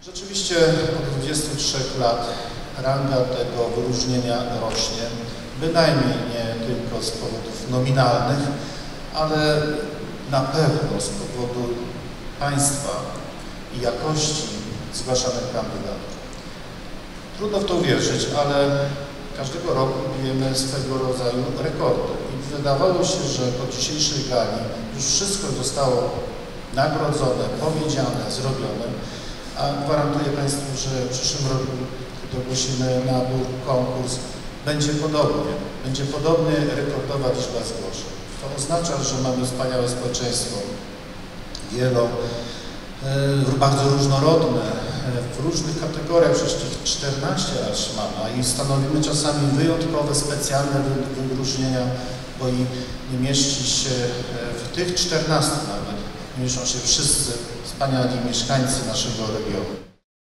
Rzeczywiście od 23 lat ranga tego wyróżnienia rośnie, bynajmniej nie tylko z powodów nominalnych, ale na pewno z powodu państwa i jakości zgłaszanych kandydatów. Trudno w to uwierzyć, ale każdego roku bijemy swego rodzaju rekordy i wydawało się, że po dzisiejszej gali już wszystko zostało nagrodzone, powiedziane, zrobione, a gwarantuję Państwu, że w przyszłym roku, kiedy ogłosimy nabór, konkurs, będzie podobnie rekordowa liczba zgłoszeń. To oznacza, że mamy wspaniałe społeczeństwo, bardzo różnorodne, w różnych kategoriach, przecież tych 14 lat mamy i stanowimy czasami wyjątkowe, specjalne wyróżnienia, bo i nie mieści się w tych 14 nawet, nie mieszczą się wszyscy wspaniali mieszkańcy naszego regionu.